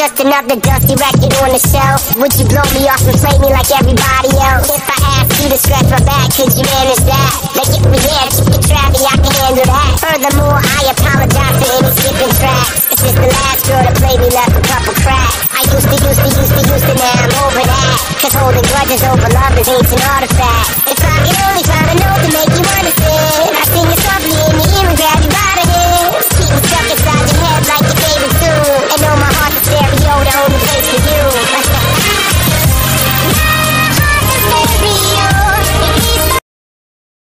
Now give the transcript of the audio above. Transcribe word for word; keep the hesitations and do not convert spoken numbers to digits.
just another dusty record on the shelf? Would you blow me off and play me like everybody else? If I asked you to scratch my back, could you manage that? Make it yeah, keep it trappy, I can handle that. Furthermore, I apologize for any skipping tracks. It's just the last girl to play me left a couple cracks. I used to, used to, used to, used to, now I'm over that. Cause holding grudges over love is ancient artifacts.